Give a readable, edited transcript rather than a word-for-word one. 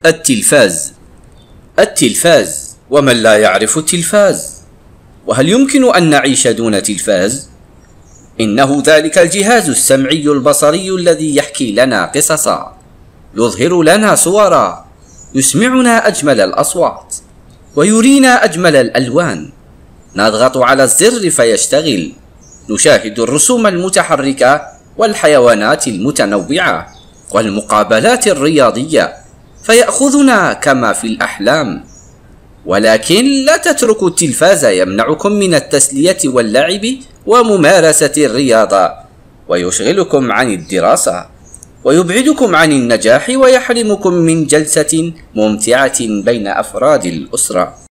التلفاز. التلفاز، ومن لا يعرف التلفاز؟ وهل يمكن أن نعيش دون تلفاز؟ إنه ذلك الجهاز السمعي البصري الذي يحكي لنا قصصا، يظهر لنا صورا، يسمعنا أجمل الأصوات، ويرينا أجمل الألوان. نضغط على الزر فيشتغل، نشاهد الرسوم المتحركة والحيوانات المتنوعة والمقابلات الرياضية، فيأخذنا كما في الأحلام. ولكن لا تتركوا التلفاز يمنعكم من التسلية واللعب وممارسة الرياضة، ويشغلكم عن الدراسة، ويبعدكم عن النجاح، ويحرمكم من جلسة ممتعة بين أفراد الأسرة.